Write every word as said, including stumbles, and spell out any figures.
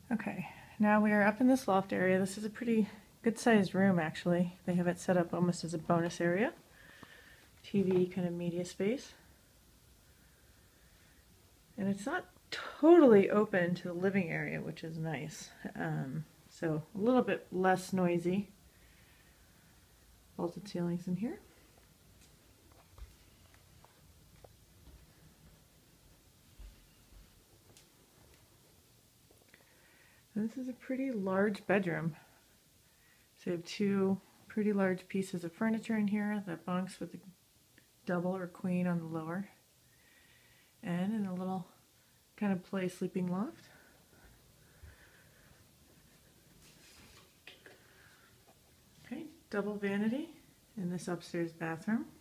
Okay, now we are up in this loft area. This is a pretty good sized room actually. They have it set up almost as a bonus area. T V kind of media space. And it's not totally open to the living area, which is nice. Um, so a little bit less noisy. Vaulted ceilings in here. And this is a pretty large bedroom. So you have two pretty large pieces of furniture in here, the bunks with the double or queen on the lower, and in a little kind of play sleeping loft. Okay, double vanity in this upstairs bathroom.